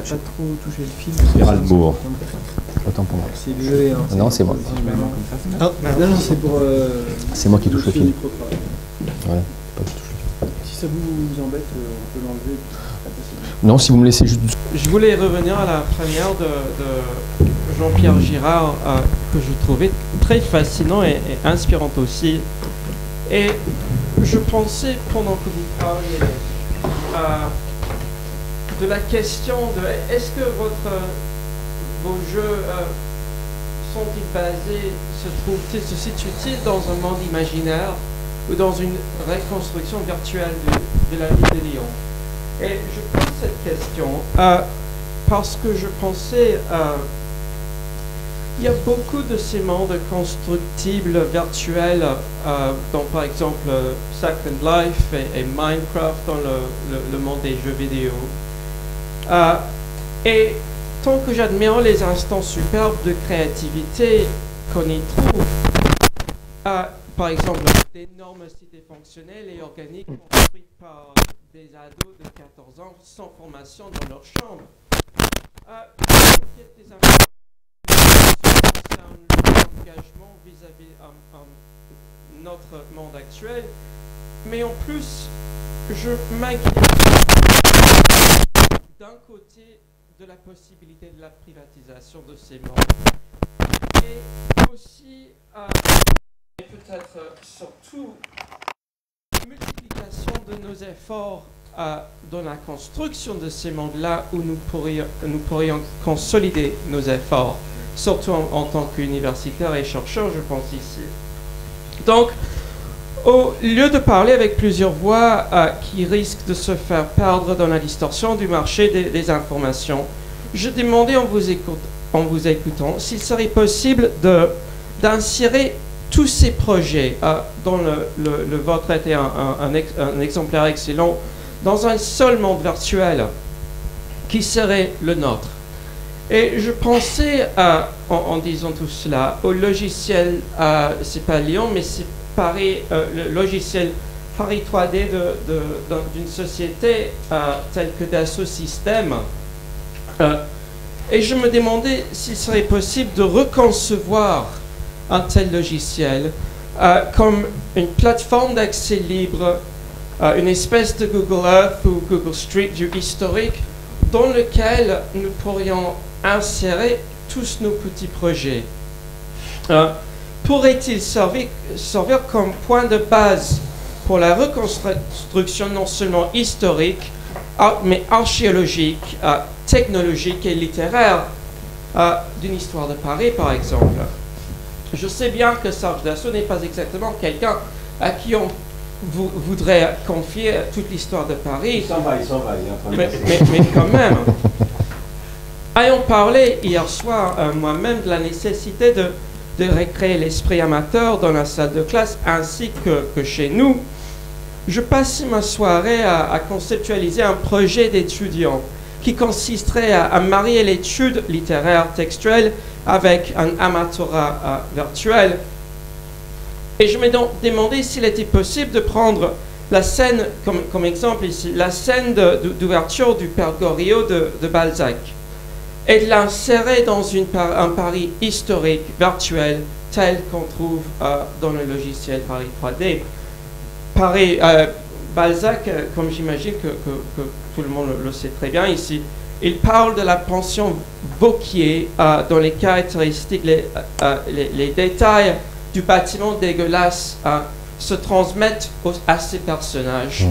pas trop touché le fil. Gérald Moore. Autant pour moi. C'est désolé. Hein, non, c'est moi. Non, non, c'est pour. C'est moi qui touche le fil. Voilà, pas de touche. Si ça vous embête, on peut l'enlever. Non, si vous me laissez juste. Je voulais revenir à la première de Jean-Pierre Girard, que je trouvais très fascinant et inspirante aussi. Et je pensais, pendant que vous parliez, de la question de est-ce que vos jeux sont-ils basés, se situent-ils dans un monde imaginaire ou dans une reconstruction virtuelle de la ville de Lyon? Et je pose cette question parce que je pensais, il y a beaucoup de ces mondes constructibles virtuels, dans par exemple Second Life et Minecraft dans le monde des jeux vidéo. Et tant que j'admire les instants superbes de créativité qu'on y trouve, par exemple d'énormes cités fonctionnelles et organiques construites par des ados de 14 ans sans formation dans leur chambre. Des engagement vis-à-vis notre monde actuel, mais en plus, je m'inquiète d'un côté de la possibilité de la privatisation de ces mondes, et aussi, et peut-être surtout, multiplication de nos efforts dans la construction de ces mondes-là où nous pourrions consolider nos efforts, surtout en tant qu'universitaires et chercheurs, je pense ici. Donc, au lieu de parler avec plusieurs voix qui risquent de se faire perdre dans la distorsion du marché des informations, je demandais en vous écoutant s'il serait possible d'insérer tous ces projets, dont le vôtre était un exemplaire excellent, dans un seul monde virtuel qui serait le nôtre. Et je pensais, en disant tout cela, au logiciel, c'est pas Lyon, mais c'est Paris, le logiciel Paris 3D d'une société telle que Dassault Systèmes. Et je me demandais s'il serait possible de reconcevoir un tel logiciel comme une plateforme d'accès libre, une espèce de Google Earth ou Google Street View historique dans lequel nous pourrions insérer tous nos petits projets. Pourrait-il servir comme point de base pour la reconstruction non seulement historique, mais archéologique, technologique et littéraire d'une histoire de Paris, par exemple? Je sais bien que Serge Dassault n'est pas exactement quelqu'un à qui on voudrait confier toute l'histoire de Paris. Il s'en va. Mais quand même. Ayons parlé hier soir, moi-même, de la nécessité de recréer l'esprit amateur dans la salle de classe ainsi que chez nous. Je passais ma soirée à conceptualiser un projet d'étudiant qui consisterait à marier l'étude littéraire textuelle avec un amateurat virtuel. Et je me demandais s'il était possible de prendre la scène, comme exemple ici, la scène d'ouverture du Père Goriot de Balzac, et de l'insérer dans un Paris historique, virtuel, tel qu'on trouve dans le logiciel Paris 3D. Balzac, comme j'imagine que tout le monde le sait très bien ici, il parle de la pension Vauquier dont les caractéristiques, les détails du bâtiment dégueulasse se transmettent à ces personnages.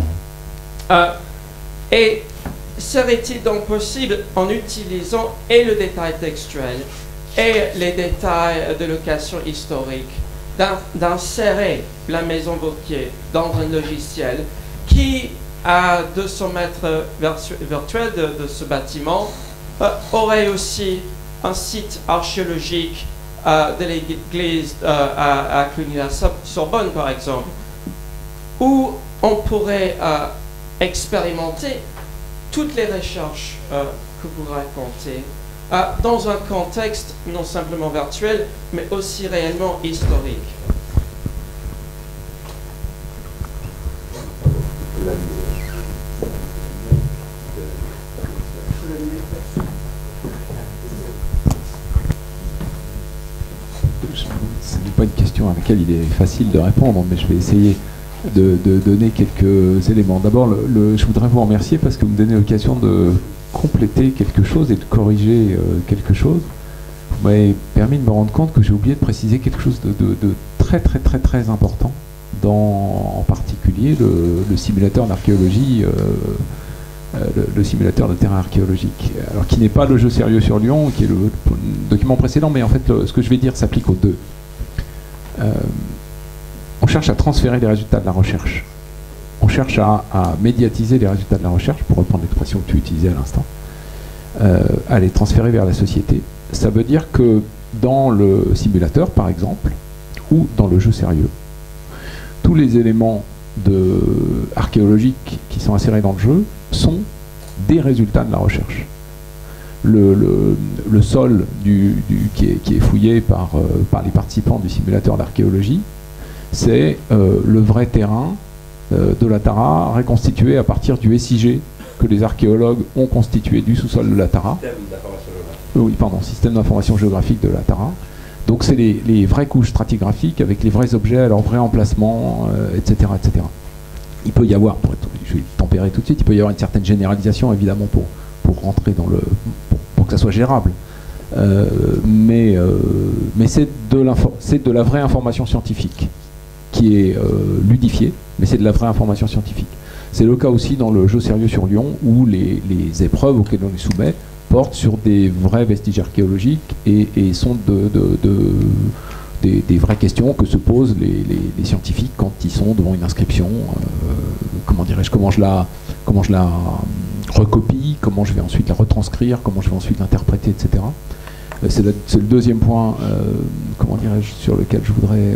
Et serait-il donc possible, en utilisant et le détail textuel et les détails de location historique, d'insérer la maison Vauquier dans un logiciel qui, à 200 mètres virtuels de ce bâtiment, aurait aussi un site archéologique de l'église à Cluny-la-Sorbonne, par exemple, où on pourrait expérimenter toutes les recherches que vous racontez dans un contexte non simplement virtuel, mais aussi réellement historique. question à laquelle il est facile de répondre, mais je vais essayer de donner quelques éléments. D'abord, je voudrais vous remercier parce que vous me donnez l'occasion de compléter quelque chose et de corriger quelque chose. Vous m'avez permis de me rendre compte que j'ai oublié de préciser quelque chose de très très très très important dans, en particulier, le simulateur d'archéologie, le simulateur de terrain archéologique. Alors, qui n'est pas le jeu sérieux sur Lyon, qui est le document précédent, mais en fait, ce que je vais dire s'applique aux deux. On cherche à transférer les résultats de la recherche. On cherche à médiatiser les résultats de la recherche, pour reprendre l'expression que tu utilisais à l'instant, à les transférer vers la société. Ça veut dire que dans le simulateur, par exemple, ou dans le jeu sérieux, tous les éléments archéologiques qui sont insérés dans le jeu sont des résultats de la recherche. Le sol qui est fouillé par les participants du simulateur d'archéologie, c'est le vrai terrain de la Tara reconstitué à partir du SIG que les archéologues ont constitué du sous-sol de la Tara. Système d'information géographique de la Tara. Donc c'est les vraies couches stratigraphiques avec les vrais objets à leur vrai emplacement, etc., etc. Il peut y avoir, je vais tempérer tout de suite, il peut y avoir une certaine généralisation évidemment pour rentrer dans pour que ça soit gérable. Mais c'est de la vraie information scientifique qui est ludifiée, mais c'est de la vraie information scientifique. C'est le cas aussi dans le jeu sérieux sur Lyon où les épreuves auxquelles on les soumet portent sur des vrais vestiges archéologiques et sont des vraies questions que se posent les scientifiques quand ils sont devant une inscription. Comment dirais-je, comment je la recopie, comment je vais ensuite la retranscrire, comment je vais ensuite l'interpréter, etc. C'est le deuxième point, comment dirais-je, sur lequel je voudrais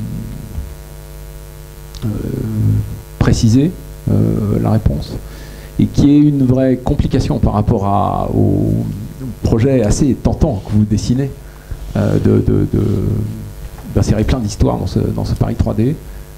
préciser la réponse, et qui est une vraie complication par rapport au projet assez tentant que vous dessinez d'insérer plein d'histoires dans ce Paris 3D.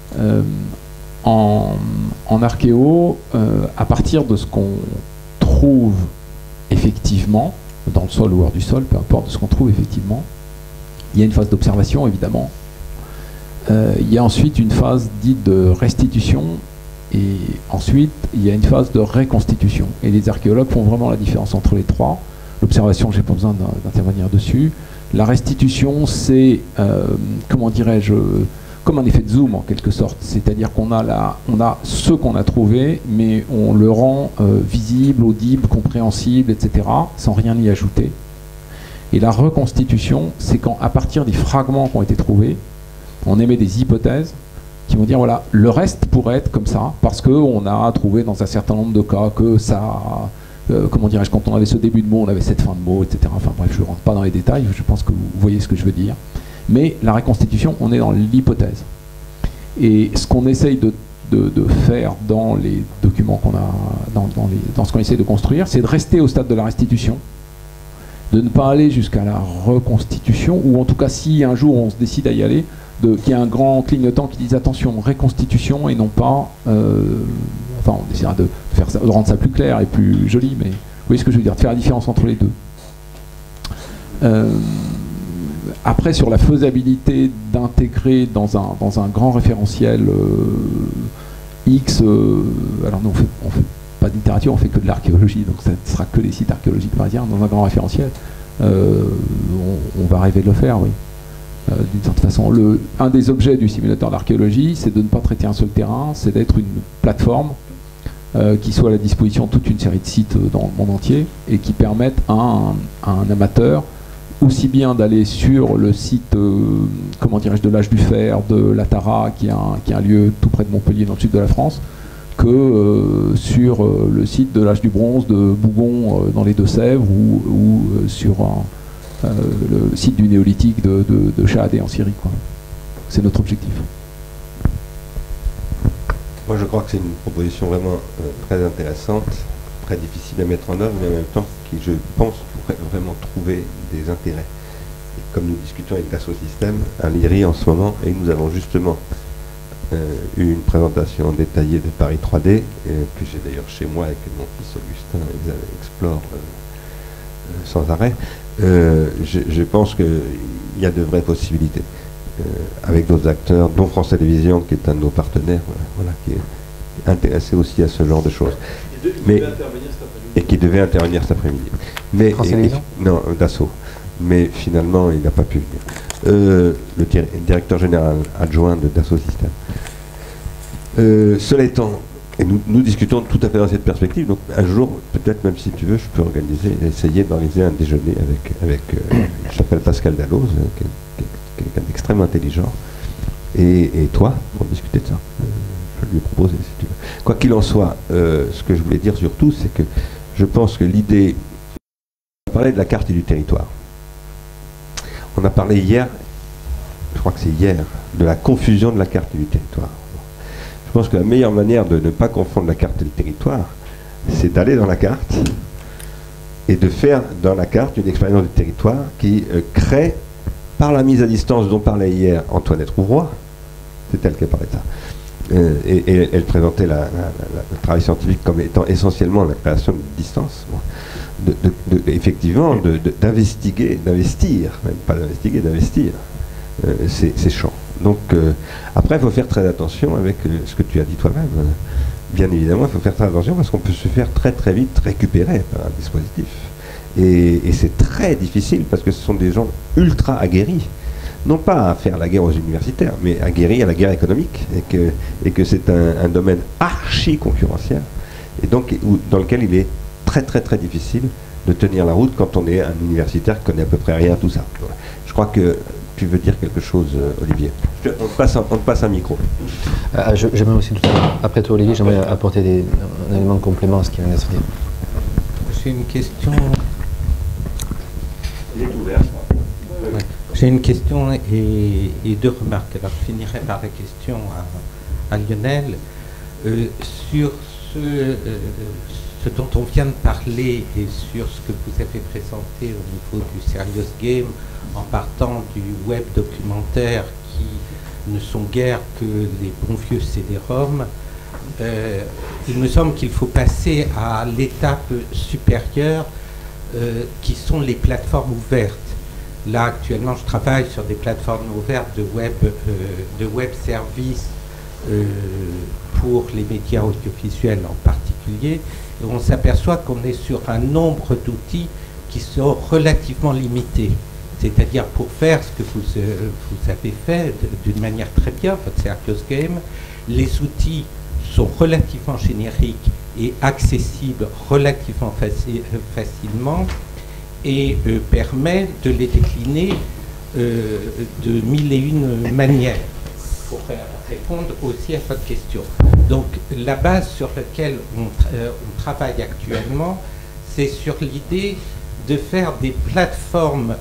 En archéo, à partir de ce qu'on trouve effectivement, dans le sol ou hors du sol, peu importe de ce qu'on trouve effectivement, il y a une phase d'observation évidemment. Il y a ensuite une phase dite de restitution, et ensuite il y a une phase de reconstitution. Et les archéologues font vraiment la différence entre les trois. L'observation, j'ai pas besoin d'intervenir dessus. La restitution, c'est, comment dirais-je, comme un effet de zoom en quelque sorte. C'est-à-dire qu'on a ce qu'on a trouvé, mais on le rend visible, audible, compréhensible, etc., sans rien y ajouter. Et la reconstitution, c'est quand, à partir des fragments qui ont été trouvés, on émet des hypothèses qui vont dire, voilà, le reste pourrait être comme ça, parce qu'on a trouvé dans un certain nombre de cas que ça... comment dirais-je, quand on avait ce début de mot, on avait cette fin de mot, etc. Enfin bref, je ne rentre pas dans les détails, je pense que vous voyez ce que je veux dire. Mais la reconstitution, on est dans l'hypothèse. Et ce qu'on essaye de faire dans les documents qu'on a, dans ce qu'on essaye de construire, c'est de rester au stade de la restitution, de ne pas aller jusqu'à la reconstitution, ou en tout cas si un jour on se décide à y aller, qu'il y ait un grand clignotant qui dise attention, reconstitution et non pas... enfin, on essaiera de rendre ça plus clair et plus joli, mais vous voyez ce que je veux dire, de faire la différence entre les deux. Après, sur la faisabilité d'intégrer dans un grand référentiel X, alors nous on fait pas de littérature, on fait que de l'archéologie, donc ça ne sera que des sites archéologiques parisiens, dans un grand référentiel, on va rêver de le faire, oui. D'une certaine façon, un des objets du simulateur d'archéologie, c'est de ne pas traiter un seul terrain, c'est d'être une plateforme qui soit à la disposition de toute une série de sites dans le monde entier et qui permettent à un amateur aussi bien d'aller sur le site comment dirais-je, de l'âge du fer, de la Tara, qui est un lieu tout près de Montpellier dans le sud de la France, que sur le site de l'âge du bronze de Bougon dans les Deux-Sèvres ou sur le site du néolithique de Shahadeh en Syrie, quoi. C'est notre objectif. Moi, je crois que c'est une proposition vraiment très intéressante, très difficile à mettre en œuvre, mais en même temps qui, je pense, pourrait vraiment trouver des intérêts. Et comme nous discutons avec Gassosystème à l'IRI en ce moment, et nous avons justement eu une présentation détaillée de Paris 3D, que j'ai d'ailleurs chez moi avec mon fils Augustin, ils explorent sans arrêt, je pense qu'il y a de vraies possibilités. avec d'autres acteurs, dont France Télévisions, qui est un de nos partenaires, voilà, qui est intéressé aussi à ce genre de choses. Et qui devait intervenir cet après-midi. Mais France Télévisions ? Non, Dassault. Mais finalement, il n'a pas pu venir. Le directeur général adjoint de Dassault Systèmes. Cela étant, et nous discutons tout à fait dans cette perspective, donc un jour, peut-être même si tu veux, je peux essayer d'organiser un déjeuner avec il s'appelle Pascal Dalloz, qui est quelqu'un d'extrêmement intelligent, et toi, pour discuter de ça. Je vais lui proposer, si tu veux. Quoi qu'il en soit, ce que je voulais dire surtout, c'est que je pense que l'idée... On a parlé de la carte et du territoire. On a parlé hier, je crois que c'est hier, de la confusion de la carte et du territoire. Je pense que la meilleure manière de ne pas confondre la carte et le territoire, c'est d'aller dans la carte et de faire dans la carte une expérience du territoire qui crée, par la mise à distance dont parlait hier Antoinette Rouvroy, c'est elle qui a parlé de ça, et elle présentait le travail scientifique comme étant essentiellement la création de distance, effectivement d'investir, même pas d'investiguer, d'investir ces champs. Donc après, il faut faire très attention avec ce que tu as dit toi-même. Bien évidemment, il faut faire très attention parce qu'on peut se faire très très vite récupérer par un dispositif. Et c'est très difficile parce que ce sont des gens ultra aguerris, non pas à faire la guerre aux universitaires, mais aguerris à la guerre économique, et que c'est un domaine archi concurrentiel, et donc dans lequel il est très très très difficile de tenir la route quand on est un universitaire qui connaît à peu près rien à tout ça. Je crois que tu veux dire quelque chose, Olivier. On te passe un micro. J'aimerais aussi, tout à l'heure, après toi Olivier, j'aimerais apporter un élément de complément à ce qui vient d'être dit. J'ai une question. Il est ouvert. Ouais. J'ai une question et deux remarques. Alors je finirai par la question à Lionel. Sur ce dont on vient de parler et sur ce que vous avez présenté au niveau du Serious Game, en partant du web documentaire qui ne sont guère que les bons vieux CD-ROM, il me semble qu'il faut passer à l'étape supérieure qui sont les plateformes ouvertes. Là, actuellement, je travaille sur des plateformes ouvertes de web services pour les médias audiovisuels en particulier, et on s'aperçoit qu'on est sur un nombre d'outils qui sont relativement limités. C'est-à-dire, pour faire ce que vous avez fait d'une manière très bien, votre Serious Game, les outils sont relativement génériques et accessibles relativement facilement, et permet de les décliner de mille et une manières pour répondre aussi à votre question. Donc la base sur laquelle on travaille actuellement, c'est sur l'idée de faire des plateformes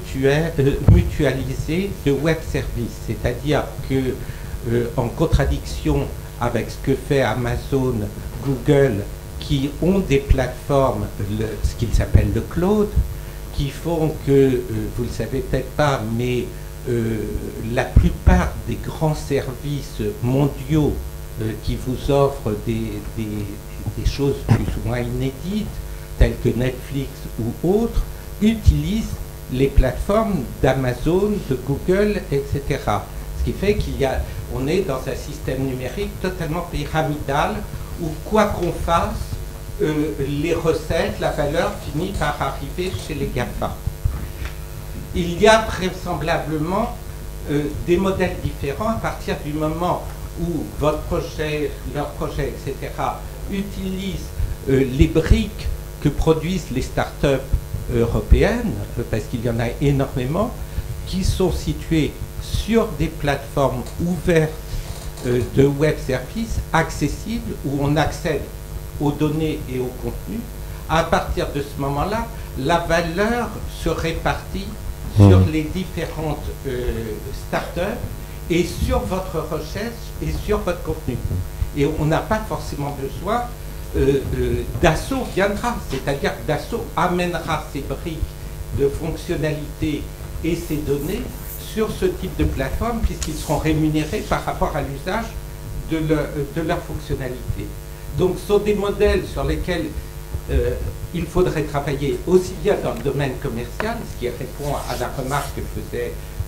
mutualisées de web services, c'est-à-dire que en contradiction avec ce que fait Amazon, Google, qui ont des plateformes, ce qu'ils appellent le cloud, qui font que, vous ne le savez peut-être pas, mais la plupart des grands services mondiaux qui vous offrent des choses plus ou moins inédites, telles que Netflix ou autres, utilisent les plateformes d'Amazon, de Google, etc. Ce qui fait qu'on est dans un système numérique totalement pyramidal où quoi qu'on fasse, les recettes, la valeur finit par arriver chez les GAFA. Il y a vraisemblablement des modèles différents à partir du moment où votre projet, leur projet, etc., utilisent les briques que produisent les startups européennes, parce qu'il y en a énormément, qui sont situées sur des plateformes ouvertes de web services accessibles où on accède aux données et au contenu. À partir de ce moment-là, la valeur se répartit sur les différentes startups et sur votre recherche et sur votre contenu. Et on n'a pas forcément besoin Dassault viendra, c'est-à-dire que Dassault amènera ses briques de fonctionnalités et ses données sur ce type de plateforme puisqu'ils seront rémunérés par rapport à l'usage de leur fonctionnalité. Donc ce sont des modèles sur lesquels il faudrait travailler aussi bien dans le domaine commercial, ce qui répond à la remarque que faisait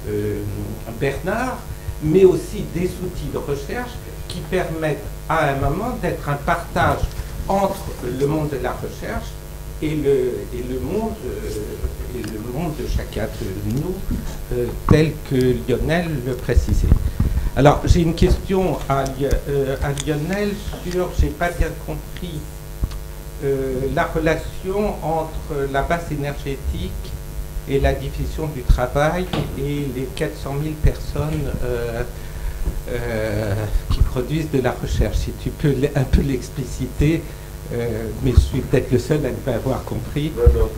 Bernard, mais aussi des outils de recherche qui permettent à un moment d'être un partage entre le monde de la recherche et le monde de chacun de nous, tel que Lionel le précisait. Alors, j'ai une question à Lionel sur, j'ai pas bien compris, la relation entre la base énergétique et la diffusion du travail et les 400 000 personnes qui produisent de la recherche. Si tu peux un peu l'expliciter, mais je suis peut-être le seul à ne pas avoir compris.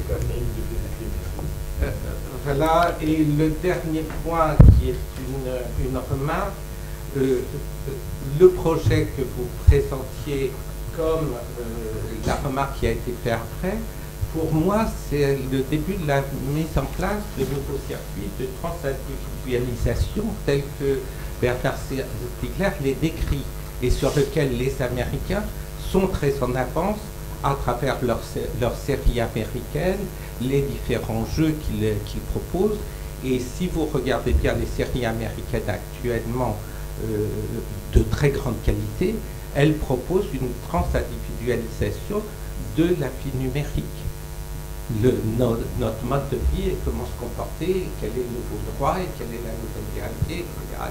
Voilà, et le dernier point qui est une remarque, le projet que vous présentiez comme la remarque qui a été faite après, pour moi, c'est le début de la mise en place de nouveaux circuits de transindividualisation tels que Bernard Stiegler les décrit et sur lesquels les Américains sont très en avance à travers leurs séries américaines, les différents jeux qu'ils proposent. Et si vous regardez bien les séries américaines actuellement de très grande qualité, elles proposent une transindividualisation de la vie numérique. Notre mode de vie et comment se comporter, quel est le nouveau droit et quelle est la nouvelle réalité, etc.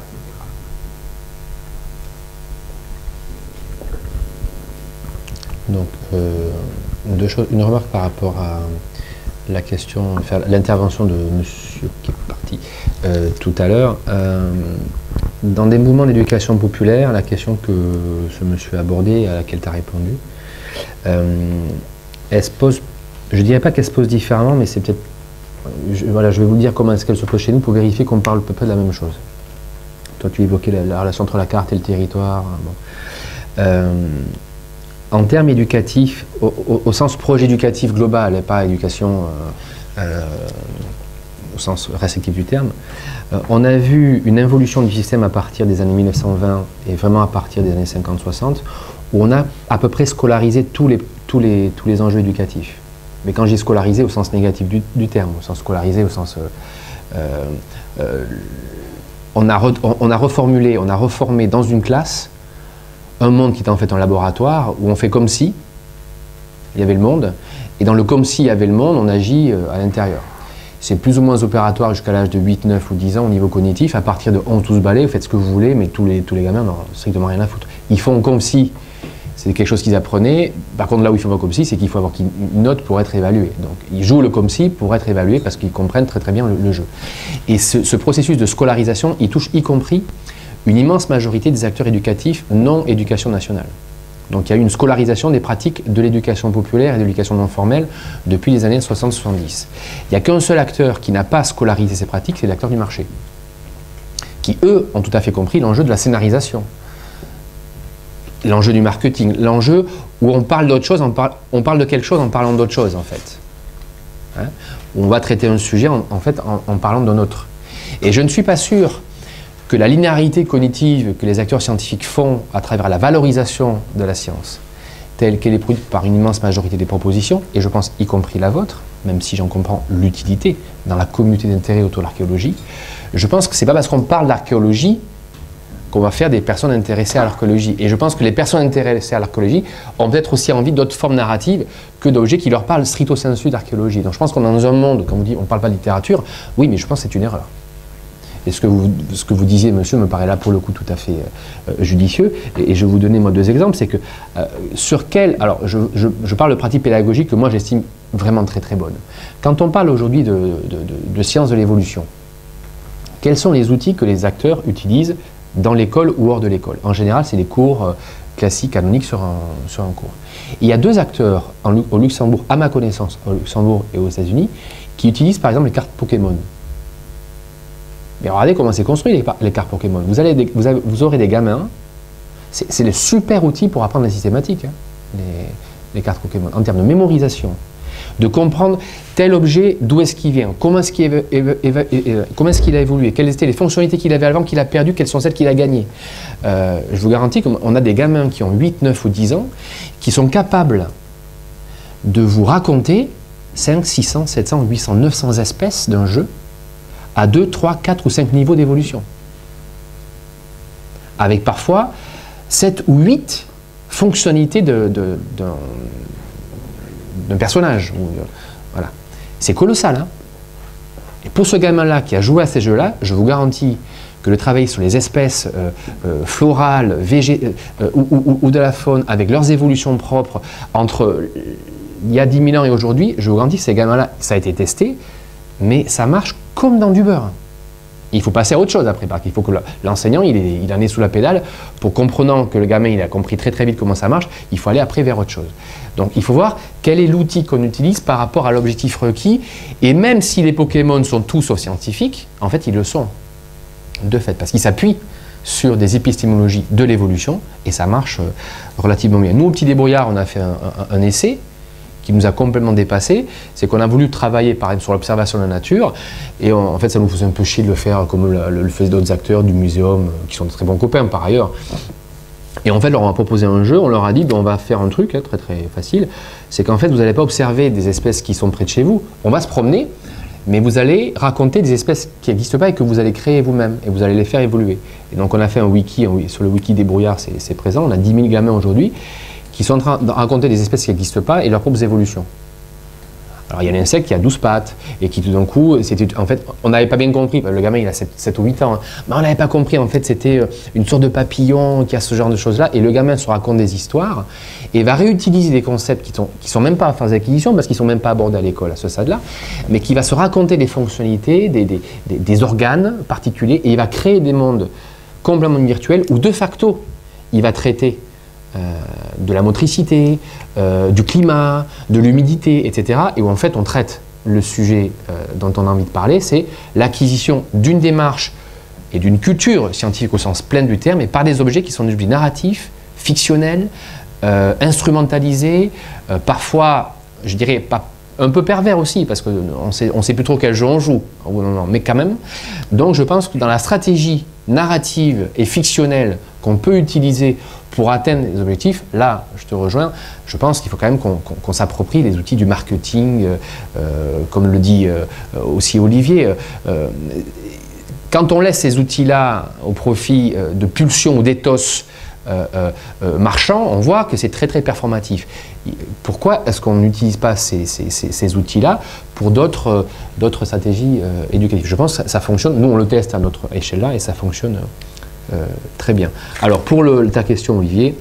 Donc, deux choses. Une remarque par rapport à la question, enfin, l'intervention de monsieur qui est parti tout à l'heure. Dans des mouvements d'éducation populaire, la question que ce monsieur a abordée, à laquelle tu as répondu, elle se pose, je ne dirais pas qu'elle se pose différemment, mais c'est peut-être, voilà, je vais vous dire comment est-ce qu'elle se pose chez nous pour vérifier qu'on parle à peu près de la même chose. Toi, tu évoquais la relation entre la carte et le territoire. Bon. En termes éducatifs, au sens projet éducatif global, et pas éducation au sens restrictif du terme, on a vu une évolution du système à partir des années 1920 et vraiment à partir des années 50-60, où on a à peu près scolarisé tous les enjeux éducatifs. Mais quand j'ai scolarisé au sens négatif du terme, au sens scolarisé, au sens... on a reformulé, on a reformé dans une classe un monde qui était en fait un laboratoire où on fait comme si il y avait le monde, et dans le comme si il y avait le monde, on agit à l'intérieur. C'est plus ou moins opératoire jusqu'à l'âge de 8, 9 ou 10 ans au niveau cognitif. À partir de 11-12 balais, vous faites ce que vous voulez, mais tous les gamins n'ont strictement rien à foutre. Ils font comme si c'est quelque chose qu'ils apprenaient. Par contre, là où ils font pas comme si, c'est qu'il faut avoir une note pour être évalué. Donc, ils jouent le comme si pour être évalués parce qu'ils comprennent très très bien le jeu. Et ce processus de scolarisation, il touche y compris une immense majorité des acteurs éducatifs non éducation nationale. Donc il y a eu une scolarisation des pratiques de l'éducation populaire et de l'éducation non formelle depuis les années 60-70. Il n'y a qu'un seul acteur qui n'a pas scolarisé ces pratiques, c'est l'acteur du marché, qui eux ont tout à fait compris l'enjeu de la scénarisation, l'enjeu du marketing, l'enjeu où on parle d'autre chose, on parle de quelque chose en parlant d'autre chose en fait. Hein, on va traiter un sujet en parlant d'un autre. Et je ne suis pas sûr que la linéarité cognitive que les acteurs scientifiques font à travers la valorisation de la science, telle qu'elle est produite par une immense majorité des propositions, et je pense y compris la vôtre, même si j'en comprends l'utilité dans la communauté d'intérêt autour de l'archéologie, je pense que ce n'est pas parce qu'on parle d'archéologie qu'on va faire des personnes intéressées à l'archéologie. Et je pense que les personnes intéressées à l'archéologie ont peut-être aussi envie d'autres formes narratives que d'objets qui leur parlent stricto sensu d'archéologie. Donc je pense qu'on est dans un monde, comme on dit, on ne parle pas de littérature, oui, mais je pense que c'est une erreur. Et ce que vous disiez, monsieur, me paraît là pour le coup tout à fait judicieux. Et je vais vous donner moi deux exemples. C'est que sur quel... Alors, je parle de pratiques pédagogiques que moi j'estime vraiment très très bonnes. Quand on parle aujourd'hui de sciences de l'évolution, quels sont les outils que les acteurs utilisent dans l'école ou hors de l'école? En général, c'est les cours classiques, canoniques sur un cours. Et il y a deux acteurs au Luxembourg, à ma connaissance, au Luxembourg et aux États-Unis, qui utilisent par exemple les cartes Pokémon. Mais regardez comment c'est construit les cartes Pokémon. Vous aurez des gamins, c'est le super outil pour apprendre la systématique, hein, les cartes Pokémon, en termes de mémorisation, de comprendre tel objet, d'où est-ce qu'il vient, comment est-ce qu'il a évolué, quelles étaient les fonctionnalités qu'il avait avant, qu'il a perdu, quelles sont celles qu'il a gagnées. Je vous garantis qu'on a des gamins qui ont 8, 9 ou 10 ans, qui sont capables de vous raconter 5, 600, 700, 800, 900 espèces d'un jeu, à 2, 3, 4 ou 5 niveaux d'évolution. Avec parfois 7 ou 8 fonctionnalités d'un personnage. Voilà. C'est colossal. Hein. Et pour ce gamin-là qui a joué à ces jeux-là, je vous garantis que le travail sur les espèces florales, ou de la faune, avec leurs évolutions propres, entre il y a 10 000 ans et aujourd'hui, je vous garantis que ces gamins-là, ça a été testé, mais ça marche comme dans du beurre. Il faut passer à autre chose après, parce qu'il faut que l'enseignant, il en est sous la pédale, pour comprenant que le gamin, il a compris très très vite comment ça marche, il faut aller après vers autre chose. Donc il faut voir quel est l'outil qu'on utilise par rapport à l'objectif requis, et même si les Pokémon sont tous sauf scientifiques, en fait ils le sont, de fait, parce qu'ils s'appuient sur des épistémologies de l'évolution, et ça marche relativement bien. Nous, au Petit Débrouillard, on a fait un essai, qui nous a complètement dépassé, c'est qu'on a voulu travailler par exemple sur l'observation de la nature, et en fait ça nous faisait un peu chier de le faire comme le faisaient d'autres acteurs du muséum, qui sont de très bons copains par ailleurs. Et en fait, on a proposé un jeu, on leur a dit, ben, on va faire un truc très très facile, c'est qu'en fait vous n'allez pas observer des espèces qui sont près de chez vous, on va se promener, mais vous allez raconter des espèces qui n'existent pas et que vous allez créer vous-même, et vous allez les faire évoluer. Et donc on a fait un wiki, sur le wiki Débrouillard, c'est présent, on a 10 000 gamins aujourd'hui, qui sont en train de raconter des espèces qui n'existent pas et leurs propres évolutions. Alors il y a un insecte qui a 12 pattes et qui tout d'un coup, en fait, on n'avait pas bien compris, le gamin il a 7 ou 8 ans, hein, mais on n'avait pas compris, en fait c'était une sorte de papillon qui a ce genre de choses-là, et le gamin se raconte des histoires et va réutiliser des concepts qui sont même pas en phase d'acquisition parce qu'ils ne sont même pas abordés à l'école à ce stade-là, mais qui va se raconter des fonctionnalités, des organes particuliers, et il va créer des mondes complètement virtuels où de facto il va traiter de la motricité, du climat, de l'humidité, etc. Et où en fait on traite le sujet dont on a envie de parler, c'est l'acquisition d'une démarche et d'une culture scientifique au sens plein du terme, et par des objets qui sont des objets narratifs, fictionnels, instrumentalisés, parfois, je dirais, pas un peu pervers aussi, parce qu'on ne sait plus trop quel jeu on joue, mais quand même. Donc je pense que dans la stratégie narrative et fictionnelle qu'on peut utiliser pour atteindre les objectifs, là, je te rejoins, je pense qu'il faut quand même qu'on s'approprie les outils du marketing, comme le dit aussi Olivier. Quand on laisse ces outils-là au profit de pulsions ou d'éthos marchands, on voit que c'est très très performatif. Pourquoi est-ce qu'on n'utilise pas ces outils-là pour d'autres stratégies éducatives? Je pense que ça fonctionne, nous on le teste à notre échelle-là et ça fonctionne très bien. Alors pour ta question Olivier,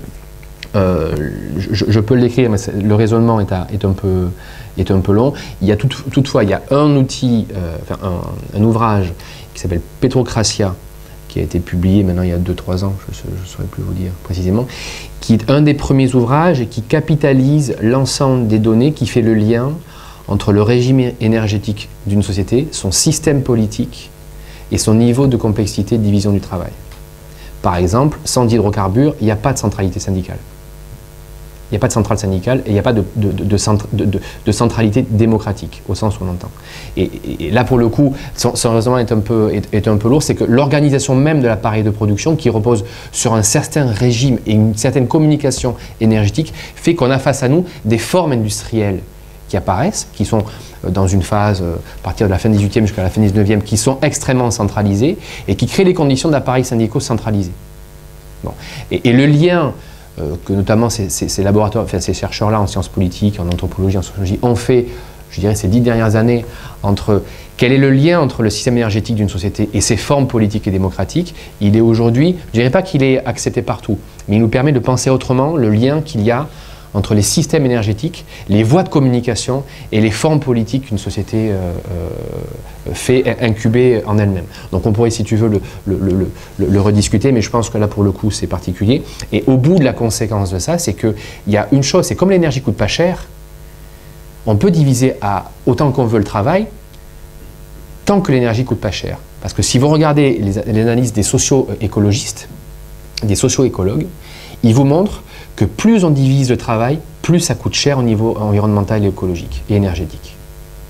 je peux l'écrire, mais le raisonnement est un peu long. Il y a toutefois il y a un outil, un ouvrage qui s'appelle Petrocratia, qui a été publié maintenant il y a 2-3 ans, je ne saurais plus vous dire précisément, qui est un des premiers ouvrages et qui capitalise l'ensemble des données, qui fait le lien entre le régime énergétique d'une société, son système politique et son niveau de complexité de division du travail. Par exemple, sans hydrocarbures, il n'y a pas de centralité syndicale. Il n'y a pas de centrale syndicale et il n'y a pas de centralité démocratique, au sens où on entend. Et là, pour le coup, son raisonnement est un peu lourd, c'est que l'organisation même de l'appareil de production, qui repose sur un certain régime et une certaine communication énergétique, fait qu'on a face à nous des formes industrielles qui apparaissent, qui sont dans une phase, à partir de la fin 18e jusqu'à la fin 19e, qui sont extrêmement centralisées et qui créent les conditions d'appareils syndicaux centralisés. Bon. Et le lien que notamment ces laboratoires, enfin ces chercheurs-là en sciences politiques, en anthropologie, en sociologie, ont fait, je dirais, ces 10 dernières années, entre quel est le lien entre le système énergétique d'une société et ses formes politiques et démocratiques, il est aujourd'hui, je ne dirais pas qu'il est accepté partout, mais il nous permet de penser autrement le lien qu'il y a entre les systèmes énergétiques, les voies de communication et les formes politiques qu'une société fait incuber en elle-même. Donc on pourrait, si tu veux, le rediscuter, mais je pense que là, pour le coup, c'est particulier. Et au bout de la conséquence de ça, c'est qu'il y a une chose, c'est comme l'énergie coûte pas cher, on peut diviser à autant qu'on veut le travail, tant que l'énergie coûte pas cher. Parce que si vous regardez les analyses des socio-écologistes, des socio-écologues, ils vous montrent que plus on divise le travail, plus ça coûte cher au niveau environnemental et écologique et énergétique. D'accord ?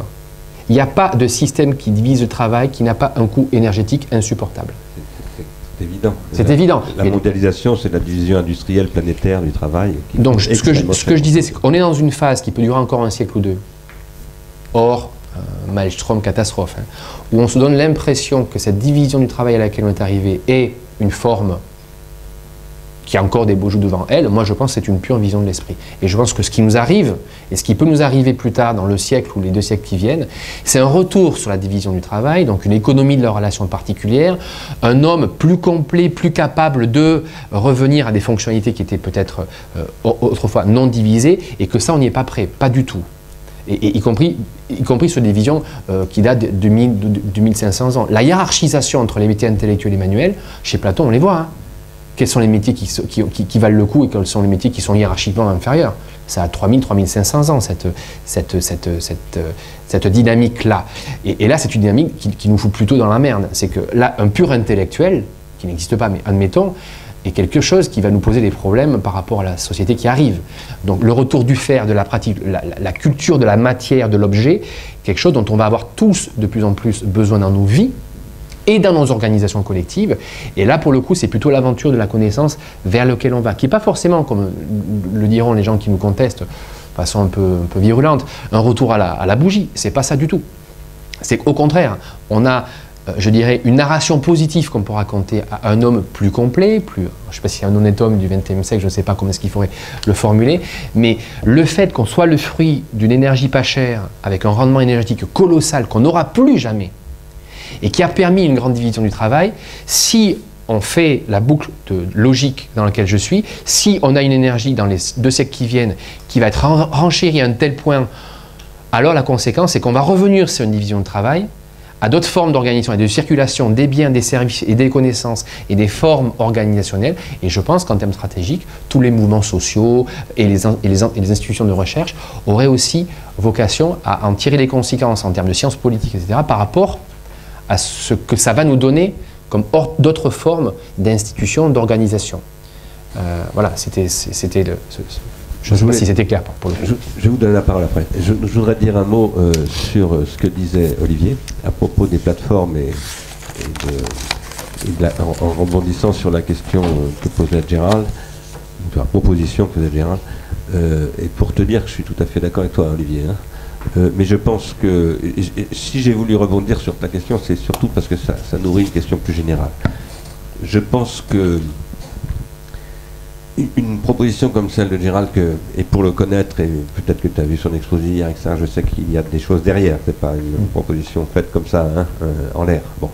Il n'y a pas de système qui divise le travail qui n'a pas un coût énergétique insupportable. C'est évident. C'est évident. La mondialisation, c'est la division industrielle planétaire du travail. Donc ce que je disais, c'est qu'on est dans une phase qui peut durer encore un siècle ou deux. Or, maelstrom catastrophe, hein, où on se donne l'impression que cette division du travail à laquelle on est arrivé est une forme qui a encore des beaux jours devant elle, moi je pense que c'est une pure vision de l'esprit. Et je pense que ce qui nous arrive, et ce qui peut nous arriver plus tard dans le siècle ou les 2 siècles qui viennent, c'est un retour sur la division du travail, donc une économie de la relation particulière, un homme plus complet, plus capable de revenir à des fonctionnalités qui étaient peut-être autrefois non divisées, et que ça on n'y est pas prêt, pas du tout. Et y compris sur des visions qui datent de 1500 ans. La hiérarchisation entre les métiers intellectuels et manuels, chez Platon on les voit, hein. Quels sont les métiers qui valent le coup et quels sont les métiers qui sont hiérarchiquement inférieurs. Ça a 3000, 3500 ans, cette dynamique-là. Et là, c'est une dynamique qui nous fout plutôt dans la merde. C'est que là, un pur intellectuel, qui n'existe pas, mais admettons, est quelque chose qui va nous poser des problèmes par rapport à la société qui arrive. Donc le retour du faire, de la pratique, la culture de la matière, de l'objet, quelque chose dont on va avoir tous de plus en plus besoin dans nos vies, et dans nos organisations collectives. Et là, pour le coup, c'est plutôt l'aventure de la connaissance vers laquelle on va, qui n'est pas forcément, comme le diront les gens qui nous contestent, de façon un peu virulente, un retour à la bougie. C'est pas ça du tout. C'est qu'au contraire, on a, je dirais, une narration positive qu'on peut raconter à un homme plus complet, je ne sais pas si un honnête homme du XXe siècle, je ne sais pas comment est-ce qu'il faudrait le formuler, mais le fait qu'on soit le fruit d'une énergie pas chère, avec un rendement énergétique colossal qu'on n'aura plus jamais, et qui a permis une grande division du travail, si on fait la boucle de logique dans laquelle je suis, si on a une énergie dans les 2 siècles qui viennent qui va être renchérie à un tel point, alors la conséquence c'est qu'on va revenir sur une division de travail, à d'autres formes d'organisation et de circulation des biens, des services et des connaissances et des formes organisationnelles. Et je pense qu'en termes stratégiques, tous les mouvements sociaux et les institutions de recherche auraient aussi vocation à en tirer les conséquences en termes de sciences politiques, etc., par rapport à ce que ça va nous donner comme d'autres formes d'institutions, d'organisation. Voilà, c'était le... Je ne sais pas si c'était clair pour le coup. Je vais vous donner la parole après. Je voudrais dire un mot sur ce que disait Olivier à propos des plateformes en rebondissant sur la question que posait Gérald, la proposition que faisait Gérald, et pour te dire que je suis tout à fait d'accord avec toi, Olivier, hein. Mais je pense que, si j'ai voulu rebondir sur ta question, c'est surtout parce que ça nourrit une question plus générale. Je pense que une proposition comme celle de Gérald, et pour le connaître, et peut-être que tu as vu son exposé hier, etc., je sais qu'il y a des choses derrière, c'est pas une proposition faite comme ça, hein, en l'air. Bon.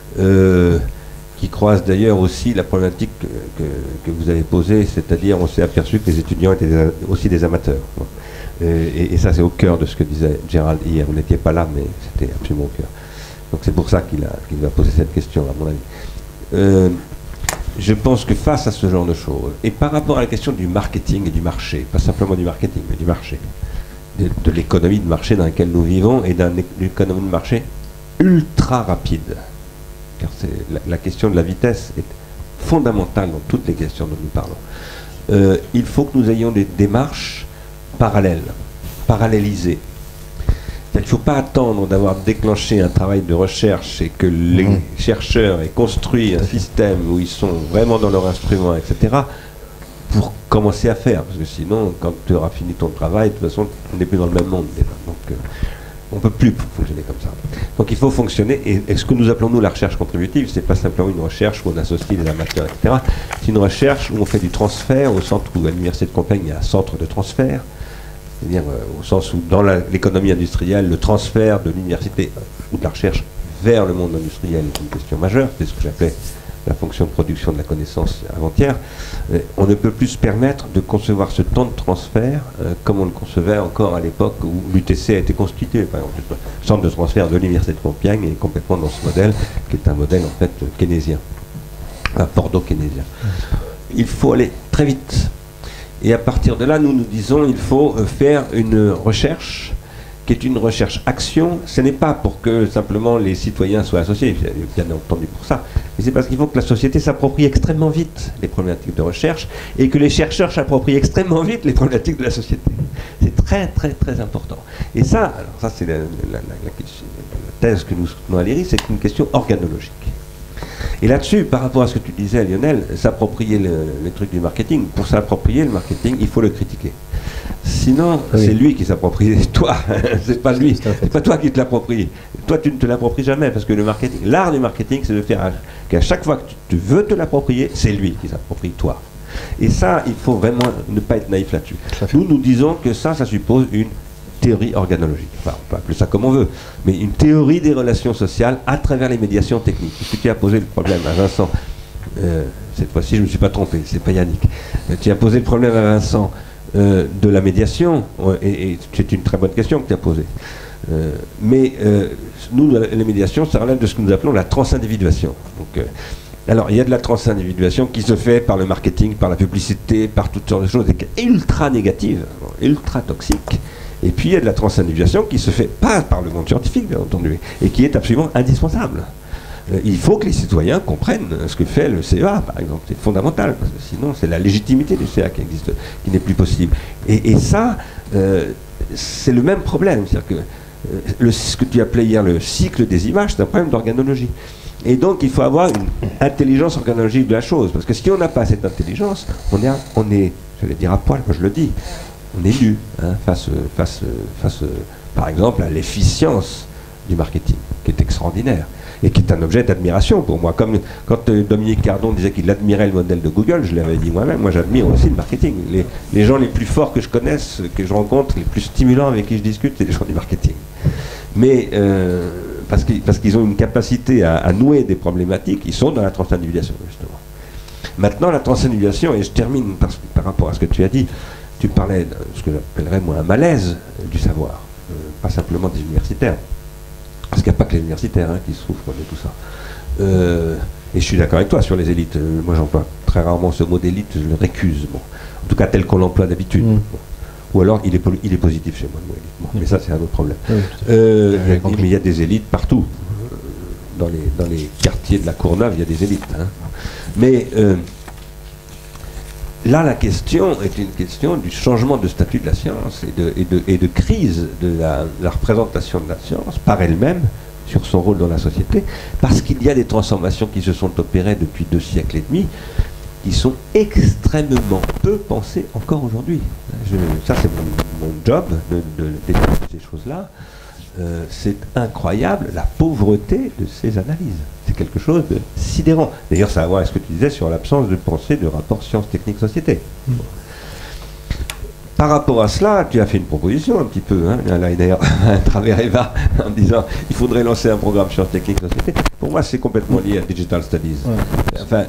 Qui croise d'ailleurs aussi la problématique que vous avez posée, c'est-à-dire on s'est aperçu que les étudiants étaient aussi des amateurs. Bon. Et ça, c'est au cœur de ce que disait Gérald hier. Vous n'étiez pas là, mais c'était absolument au cœur. Donc c'est pour ça qu'il va poser cette question, à mon avis. Je pense que face à ce genre de choses, et par rapport à la question du marketing et du marché, pas simplement du marketing, mais du marché, de l'économie de marché dans laquelle nous vivons, et d'une économie de marché ultra rapide, car la question de la vitesse est fondamentale dans toutes les questions dont nous parlons. Il faut que nous ayons des démarches parallélisées. Il ne faut pas attendre d'avoir déclenché un travail de recherche et que les chercheurs aient construit un système où ils sont vraiment dans leur instrument, etc., pour commencer à faire. Parce que sinon, quand tu auras fini ton travail, de toute façon, on n'est plus dans le même monde déjà. Donc, on ne peut plus fonctionner comme ça. Donc il faut fonctionner, et ce que nous appelons nous la recherche contributive, c'est pas simplement une recherche où on associe des amateurs, etc. C'est une recherche où on fait du transfert, au centre où à l'Université de Compiègne, il y a un centre de transfert, c'est-à-dire au sens où dans l'économie industrielle, le transfert de l'université ou de la recherche vers le monde industriel est une question majeure, c'est ce que j'appelais la fonction de production de la connaissance avant-hier. On ne peut plus se permettre de concevoir ce temps de transfert comme on le concevait encore à l'époque où l'UTC a été constitué. Par exemple, le centre de transfert de l'Université de Compiègne est complètement dans ce modèle, qui est un modèle en fait keynésien, un bordeaux-keynésien. Il faut aller très vite. Et à partir de là, nous nous disons il faut faire une recherche qui est une recherche-action. Ce n'est pas pour que simplement les citoyens soient associés, bien entendu pour ça, mais c'est parce qu'il faut que la société s'approprie extrêmement vite les problématiques de recherche et que les chercheurs s'approprient extrêmement vite les problématiques de la société. C'est très très très important. Et ça, alors ça c'est la thèse que nous soutenons à l'IRI, c'est une question organologique. Et là-dessus, par rapport à ce que tu disais, Lionel, s'approprier les trucs du marketing, pour s'approprier le marketing, il faut le critiquer. sinon, Oui. c'est lui qui s'approprie toi. C'est pas lui. C'est un fait. C'est pas toi qui te l'approprie. Toi, tu ne te l'appropries jamais parce que le marketing, l'art du marketing, c'est de faire qu'à chaque fois que tu veux te l'approprier, c'est lui qui s'approprie toi. Et ça, il faut vraiment ne pas être naïf là-dessus. Nous disons que ça suppose une théorie organologique. Enfin, on peut appeler ça comme on veut, mais une théorie des relations sociales à travers les médiations techniques. Est-ce que tu as posé le problème à Vincent? Cette fois-ci, je ne me suis pas trompé, c'est pas Yannick. Tu as posé le problème à Vincent de la médiation, et c'est une très bonne question que tu as posée. Mais nous, les médiations, ça relève de ce que nous appelons la transindividuation. Donc, alors, il y a de la transindividuation qui se fait par le marketing, par la publicité, par toutes sortes de choses, et qui est ultra négative, ultra toxique. Et puis, il y a de la transindividuation qui se fait pas par le monde scientifique, bien entendu, et qui est absolument indispensable. Il faut que les citoyens comprennent ce que fait le CEA, par exemple. C'est fondamental, parce que sinon, c'est la légitimité du CEA qui existe, qui n'est plus possible. Et ça, c'est le même problème. C'est-à-dire que ce que tu appelais hier le cycle des images, c'est un problème d'organologie. Et donc, il faut avoir une intelligence organologique de la chose. Parce que si on n'a pas cette intelligence, on est, j'allais dire à poil, moi je le dis, on est nu face, par exemple, à l'efficience du marketing, qui est extraordinaire, et qui est un objet d'admiration pour moi. Comme quand Dominique Cardon disait qu'il admirait le modèle de Google, je l'avais dit moi-même, moi j'admire aussi le marketing. Les gens les plus forts que je connaisse, que je rencontre, les plus stimulants avec qui je discute, c'est les gens du marketing. Mais parce qu'ils ont une capacité à nouer des problématiques, ils sont dans la transindividuation, justement. Maintenant, la transindividuation, et je termine par rapport à ce que tu as dit, tu parlais de ce que j'appellerais moi un malaise du savoir, pas simplement des universitaires. Parce qu'il n'y a pas que les universitaires qui souffrent de tout ça. Et je suis d'accord avec toi sur les élites. Moi, j'emploie très rarement ce mot d'élite, je le récuse. Bon. En tout cas, tel qu'on l'emploie d'habitude. Bon. Ou alors, il est positif chez moi, le mot élite. Bon, mais ça, c'est un autre problème. Mais il y a des élites partout. Dans les quartiers de la Courneuve, il y a des élites. Mais là, la question est une question du changement de statut de la science et de crise de la représentation de la science par elle-même sur son rôle dans la société, parce qu'il y a des transformations qui se sont opérées depuis 2 siècles et demi, qui sont extrêmement peu pensées encore aujourd'hui. Ça, c'est mon job d'étudier ces choses-là. C'est incroyable la pauvreté de ces analyses. C'est quelque chose de sidérant. D'ailleurs, ça a à voir avec ce que tu disais sur l'absence de pensée de rapport science-technique-société. Par rapport à cela, tu as fait une proposition un petit peu, d'ailleurs, à travers Eva, en disant il faudrait lancer un programme science-technique-société. Pour moi, c'est complètement lié à Digital Studies. Ouais. Enfin,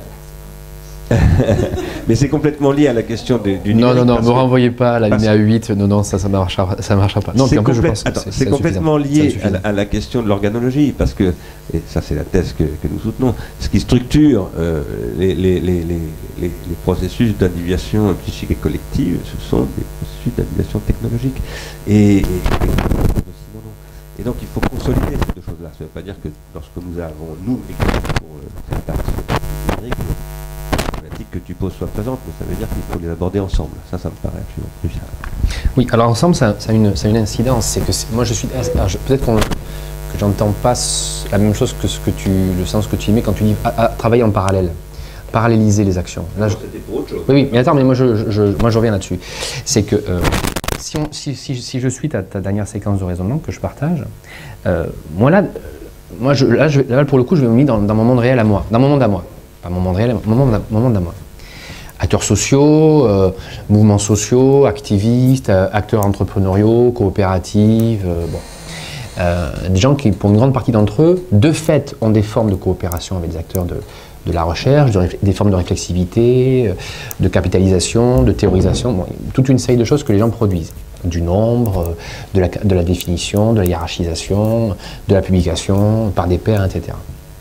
mais c'est complètement lié à la question du numérique. Non, ne me renvoyez pas à la linéa 8, non, ça marchera pas. Non, c'est complètement lié à la question de l'organologie, parce que, et ça c'est la thèse que nous soutenons, ce qui structure les processus d'individuation psychique et collective, ce sont des processus d'individuation technologique. Et donc il faut consolider ces deux choses-là. Ça ne veut pas dire que lorsque nous avons, nous, écrit pour cette partie numérique, que tu poses soit présente, mais ça veut dire qu'il faut les aborder ensemble. Ça me paraît absolument crucial. Oui, alors ensemble, ça a une incidence. C'est que moi, je suis peut-être que j'entends pas la même chose que le sens que tu y mets quand tu dis travailler en parallèle, paralléliser les actions. Là, c'était pour autre chose. Oui, mais attends, mais moi je reviens là-dessus. C'est que si je suis ta dernière séquence de raisonnement que je partage, là, pour le coup, je vais me mettre dans mon monde réel à moi, dans mon monde à moi. Pas mon monde réel, mon monde à moi. Acteurs sociaux, mouvements sociaux, activistes, acteurs entrepreneuriaux, coopératives, des gens qui, pour une grande partie d'entre eux, de fait, ont des formes de coopération avec des acteurs de la recherche, des formes de réflexivité, de capitalisation, de théorisation, toute une série de choses que les gens produisent. Du nombre, de la définition, de la hiérarchisation, de la publication par des pairs, etc.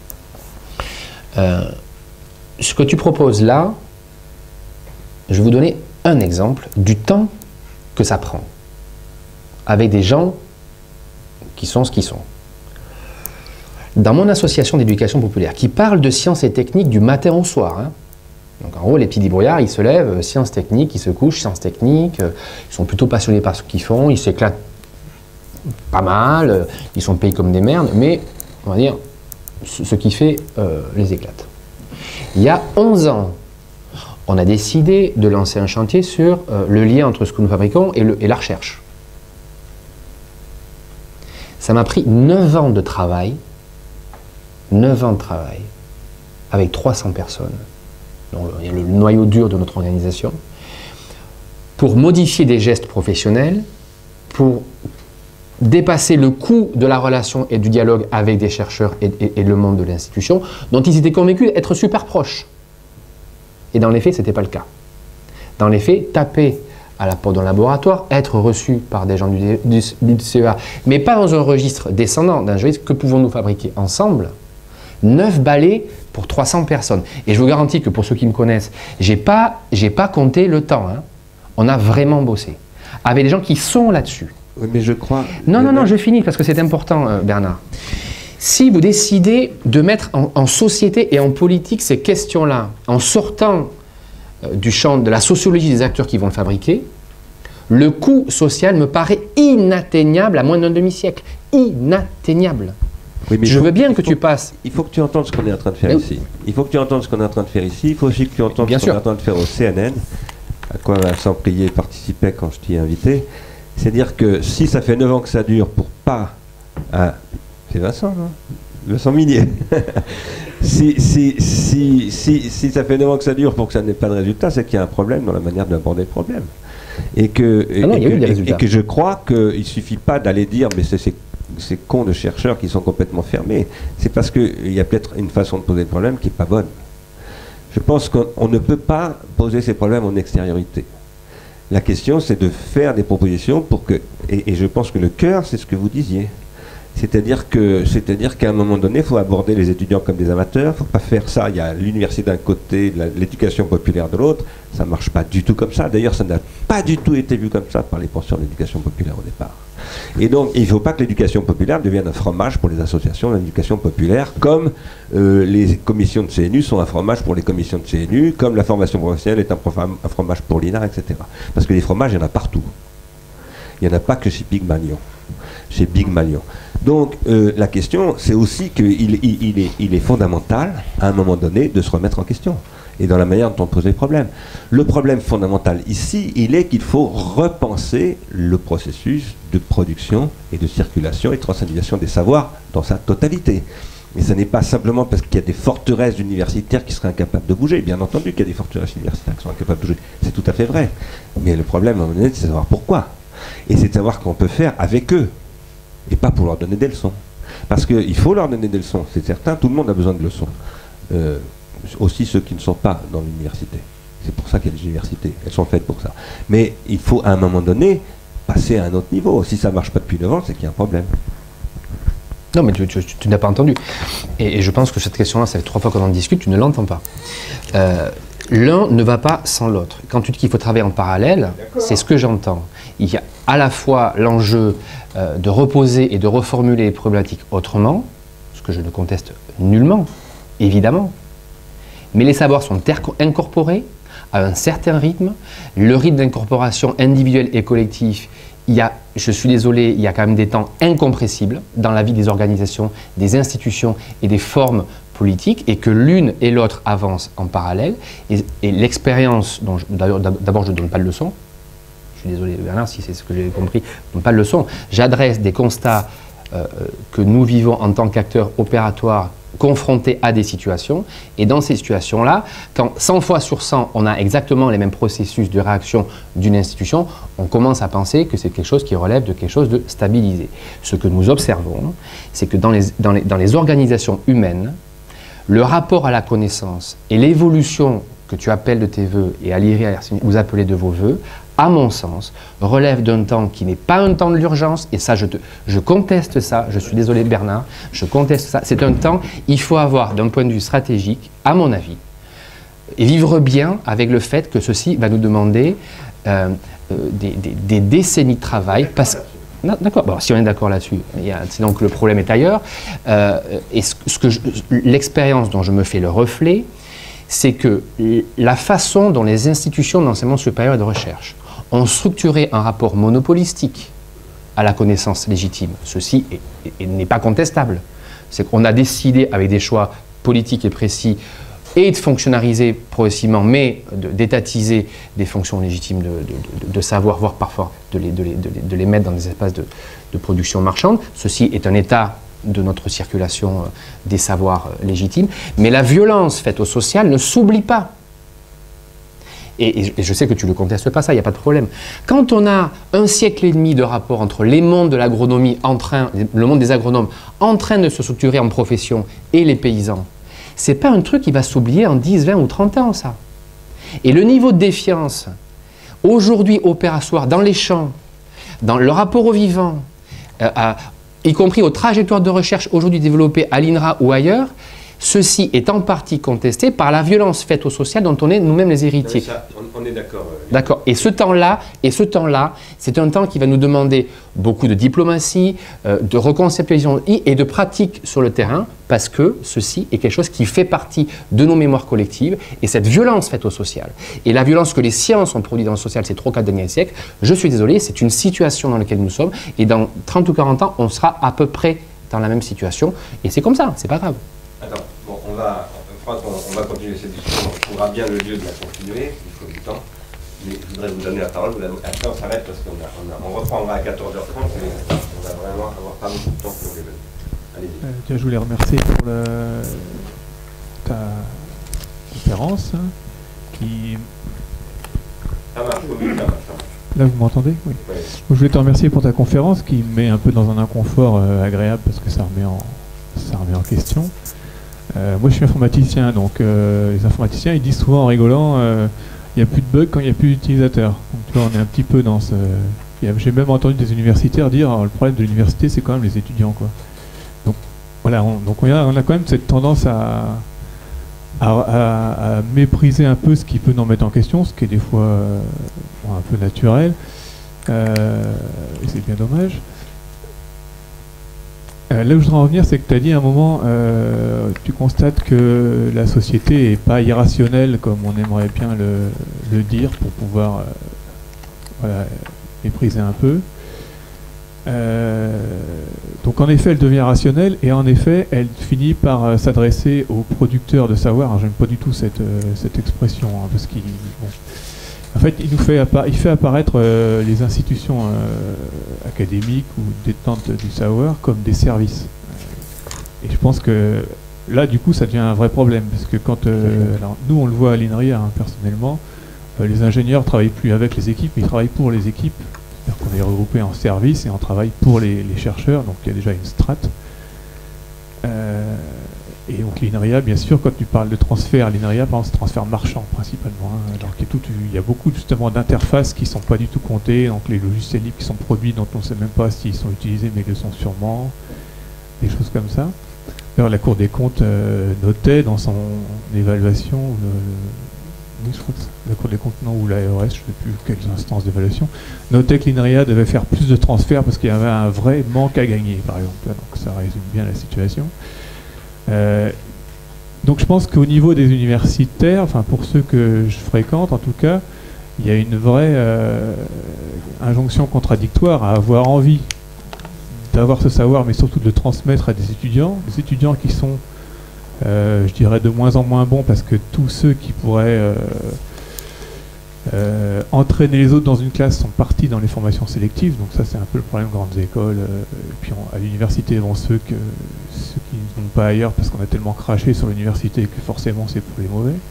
Ce que tu proposes là, je vais vous donner un exemple du temps que ça prend avec des gens qui sont ce qu'ils sont. Dans mon association d'éducation populaire, qui parle de sciences et techniques du matin au soir, donc en gros, les petits débrouillards, ils se lèvent, sciences techniques, ils se couchent, sciences techniques, ils sont plutôt passionnés par ce qu'ils font, ils s'éclatent pas mal, ils sont payés comme des merdes, mais on va dire, ce qui fait les éclate. Il y a 11 ans, on a décidé de lancer un chantier sur le lien entre ce que nous fabriquons et la recherche. Ça m'a pris 9 ans de travail, 9 ans de travail, avec 300 personnes, donc il y a le noyau dur de notre organisation, pour modifier des gestes professionnels, pour dépasser le coût de la relation et du dialogue avec des chercheurs et le monde de l'institution, dont ils étaient convaincus d'être super proches. Et dans les faits, ce n'était pas le cas. Dans les faits, taper à la porte d'un laboratoire, être reçu par des gens du CEA, mais pas dans un registre descendant, d'un registre que pouvons-nous fabriquer ensemble, 9 balais pour 300 personnes. Et je vous garantis que pour ceux qui me connaissent, j'ai pas compté le temps. Hein. On a vraiment bossé. Avec des gens qui sont là-dessus. Oui, mais je crois... Non, je finis parce que c'est important, Bernard. Si vous décidez de mettre en société et en politique ces questions-là, en sortant du champ de la sociologie des acteurs qui vont le fabriquer, le coût social me paraît inatteignable à moins d'un demi-siècle. Inatteignable. Oui, mais je veux bien que tu passes. Il faut que tu entendes ce qu'on est en train de faire ici. Il faut que tu entendes ce qu'on est en train de faire ici. Il faut aussi que tu entendes ce qu'on est en train de faire au CNN, à quoi Vincent Prié participait quand je t'y ai invité. C'est-à-dire que si ça fait 9 ans que ça dure pour pas... c'est Vincent, non? Vincent Minier. si ça fait 9 ans que ça dure pour que ça n'ait pas de résultat, c'est qu'il y a un problème dans la manière d'aborder le problème. Et que je crois qu'il ne suffit pas d'aller dire mais c'est ces cons de chercheurs qui sont complètement fermés. C'est parce qu'il y a peut-être une façon de poser le problème qui n'est pas bonne. Je pense qu'on ne peut pas poser ces problèmes en extériorité. La question, c'est de faire des propositions pour que... Et je pense que le cœur, c'est ce que vous disiez. C'est-à-dire qu'à un moment donné, il faut aborder les étudiants comme des amateurs. Il ne faut pas faire ça. Il y a l'université d'un côté, l'éducation populaire de l'autre. Ça ne marche pas du tout comme ça. D'ailleurs, ça n'a pas du tout été vu comme ça par les penseurs de l'éducation populaire au départ. Et donc, il ne faut pas que l'éducation populaire devienne un fromage pour les associations d'éducation populaire, comme les commissions de CNU sont un fromage pour les commissions de CNU, comme la formation professionnelle est un fromage pour l'INA, etc. Parce que les fromages, il y en a partout. Il n'y en a pas que chez Pygmalion. Chez Pygmalion. Donc, la question, c'est aussi qu'il est fondamental, à un moment donné, de se remettre en question. Et dans la manière dont on pose les problèmes. Le problème fondamental ici, il est qu'il faut repenser le processus de production et de circulation et de transindividuation des savoirs dans sa totalité. Et ce n'est pas simplement parce qu'il y a des forteresses universitaires qui seraient incapables de bouger. Bien entendu qu'il y a des forteresses universitaires qui sont incapables de bouger. C'est tout à fait vrai. Mais le problème, à un moment donné, c'est de savoir pourquoi. Et c'est de savoir qu'on peut faire avec eux. Et pas pour leur donner des leçons. Parce qu'il faut leur donner des leçons, c'est certain, tout le monde a besoin de leçons. Aussi ceux qui ne sont pas dans l'université. C'est pour ça qu'il y a des universités, elles sont faites pour ça. Mais il faut à un moment donné passer à un autre niveau. Si ça ne marche pas depuis 9 ans, c'est qu'il y a un problème. Non, mais tu n'as pas entendu. Et je pense que cette question-là, ça fait 3 fois qu'on en discute, tu ne l'entends pas. L'un ne va pas sans l'autre. Quand tu dis qu'il faut travailler en parallèle, c'est ce que j'entends. Il y a à la fois l'enjeu de reposer et de reformuler les problématiques autrement, ce que je ne conteste nullement, évidemment. Mais les savoirs sont incorporés à un certain rythme. Le rythme d'incorporation individuelle et collectif, je suis désolé, il y a quand même des temps incompressibles dans la vie des organisations, des institutions et des formes politiques, et que l'une et l'autre avancent en parallèle. Et l'expérience, dont d'abord je ne donne pas de leçon, je suis désolé Bernard si c'est ce que j'ai compris, je ne donne pas de leçon, j'adresse des constats que nous vivons en tant qu'acteurs opératoires confrontés à des situations, et dans ces situations-là, quand 100 fois sur 100, on a exactement les mêmes processus de réaction d'une institution, on commence à penser que c'est quelque chose qui relève de quelque chose de stabilisé. Ce que nous observons, c'est que dans les organisations humaines, le rapport à la connaissance et l'évolution que tu appelles de tes voeux et à l'IRI, vous appelez de vos voeux, à mon sens, relève d'un temps qui n'est pas un temps de l'urgence, et ça, je conteste ça, je suis désolé Bernard, je conteste ça, c'est un temps, il faut avoir d'un point de vue stratégique, à mon avis, et vivre bien avec le fait que ceci va nous demander des décennies de travail, parce que d'accord, bon, si on est d'accord là-dessus, c'est donc le problème est ailleurs. Et l'expérience dont je me fais le reflet, c'est que la façon dont les institutions d'enseignement supérieur et de recherche ont structuré un rapport monopolistique à la connaissance légitime, ceci n'est pas contestable. C'est qu'on a décidé, avec des choix politiques et précis, et de fonctionnariser progressivement, mais d'étatiser des fonctions légitimes de savoir, voire parfois de les mettre dans des espaces de production marchande. Ceci est un état de notre circulation des savoirs légitimes, mais la violence faite au social ne s'oublie pas. Et je sais que tu ne le contestes pas, ça, il n'y a pas de problème. Quand on a 1 siècle et demi de rapport entre les mondes de l'agronomie, le monde des agronomes, en train de se structurer en profession, et les paysans, ce n'est pas un truc qui va s'oublier en 10, 20 ou 30 ans, ça. Et le niveau de défiance, aujourd'hui opératoire, dans les champs, dans le rapport au vivant, y compris aux trajectoires de recherche aujourd'hui développées à l'INRA ou ailleurs, ceci est en partie contesté par la violence faite au social dont on est nous-mêmes les héritiers. Ça, on est d'accord. D'accord. Et ce temps-là, c'est un temps qui va nous demander beaucoup de diplomatie, de reconceptualisation et de pratique sur le terrain, parce que ceci est quelque chose qui fait partie de nos mémoires collectives, et cette violence faite au social, et la violence que les sciences ont produite dans le social ces 3 ou 4 derniers siècles, je suis désolé, c'est une situation dans laquelle nous sommes, et dans 30 ou 40 ans, on sera à peu près dans la même situation, et c'est comme ça, c'est pas grave. Attends, bon, on va continuer cette discussion, on trouvera bien le lieu de la continuer, il faut du temps. Mais je voudrais vous donner la parole, après on s'arrête parce qu'on reprendra à 14h30, mais on va vraiment avoir pas beaucoup de temps pour les donner. Allez-y. Je voulais remercier pour ta conférence qui... Ça marche, oui, ça marche. Là, vous m'entendez? Oui. Ouais. Je voulais te remercier pour ta conférence qui me met un peu dans un inconfort agréable parce que ça remet en question. Moi, je suis informaticien, donc les informaticiens, ils disent souvent en rigolant, il n'y a plus de bugs quand il n'y a plus d'utilisateurs. Donc, tu vois, on est un petit peu dans ce... J'ai même entendu des universitaires dire, le problème de l'université, c'est quand même les étudiants, quoi. Donc, voilà, on a quand même cette tendance à mépriser un peu ce qui peut nous mettre en question, ce qui est des fois un peu naturel. Et c'est bien dommage. Là où je voudrais en venir, c'est que tu as dit à un moment, tu constates que la société n'est pas irrationnelle comme on aimerait bien le dire pour pouvoir mépriser un peu. Donc en effet, elle devient rationnelle et en effet, elle finit par s'adresser aux producteurs de savoir. Alors, j'aime pas du tout cette expression, hein, parce qu'il... Bon. En fait, il fait apparaître les institutions académiques ou détenantes du savoir comme des services. Et je pense que là, du coup, ça devient un vrai problème. Parce que quand alors, nous, on le voit à l'INRIA, hein, personnellement, les ingénieurs ne travaillent plus avec les équipes, mais ils travaillent pour les équipes. C'est-à-dire qu'on est regroupé en services et on travaille pour les chercheurs. Donc, il y a déjà une strate. Et donc l'INRIA, bien sûr, quand tu parles de transfert, l'INRIA, par exemple, c'est transfert marchand principalement. Hein, alors il y a beaucoup justement d'interfaces qui ne sont pas du tout comptées, donc les logiciels libres qui sont produits dont on ne sait même pas s'ils sont utilisés, mais ils le sont sûrement, des choses comme ça. D'ailleurs, la Cour des comptes notait dans son évaluation, oui, je crois que la Cour des comptes, non, ou l'ARS, je ne sais plus quelles instances d'évaluation, notait que l'INRIA devait faire plus de transferts parce qu'il y avait un vrai manque à gagner, par exemple. Donc ça résume bien la situation. Donc je pense qu'au niveau des universitaires, enfin pour ceux que je fréquente en tout cas, il y a une vraie injonction contradictoire à avoir envie d'avoir ce savoir, mais surtout de le transmettre à des étudiants qui sont, je dirais, de moins en moins bons, parce que tous ceux qui pourraient entraîner les autres dans une classe sont partis dans les formations sélectives, donc ça c'est un peu le problème grandes écoles, et puis à l'université vont ceux qui ne vont pas ailleurs parce qu'on a tellement craché sur l'université que forcément c'est pour les mauvais.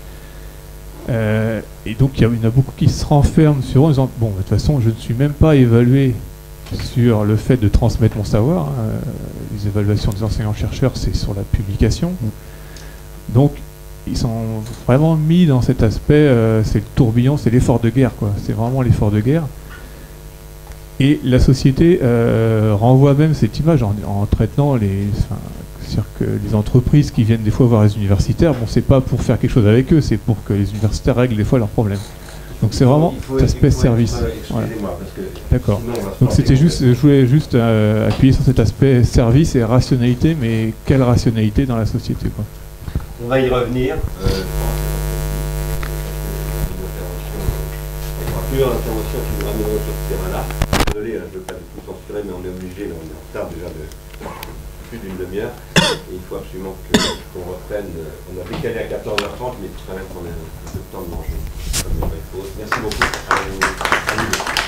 Et donc il y en a beaucoup qui se renferment sur eux en disant, bon, de toute façon je ne suis même pas évalué sur le fait de transmettre mon savoir, hein. Les évaluations des enseignants-chercheurs c'est sur la publication, donc ils sont vraiment mis dans cet aspect, c'est le tourbillon, c'est l'effort de guerre, quoi. C'est vraiment l'effort de guerre. Et la société renvoie même cette image en traitant c'est-à-dire que les entreprises qui viennent des fois voir les universitaires, bon, c'est pas pour faire quelque chose avec eux, c'est pour que les universitaires règlent des fois leurs problèmes. Donc c'est vraiment cet aspect service. Voilà. D'accord. Donc c'était juste, je voulais juste appuyer sur cet aspect service et rationalité, mais quelle rationalité dans la société, quoi. On va y revenir. Plusieurs interventions qui nous ramèneront sur ce terrain-là. Désolé, je ne veux pas du tout censurer, mais on est obligé, on est en retard déjà plus d'une demi-heure. Et il faut absolument qu'on reprenne. On a décalé à 14h30, mais il faut quand même qu'on ait un peu de temps de manger. Comme il faut. Merci beaucoup. À vous.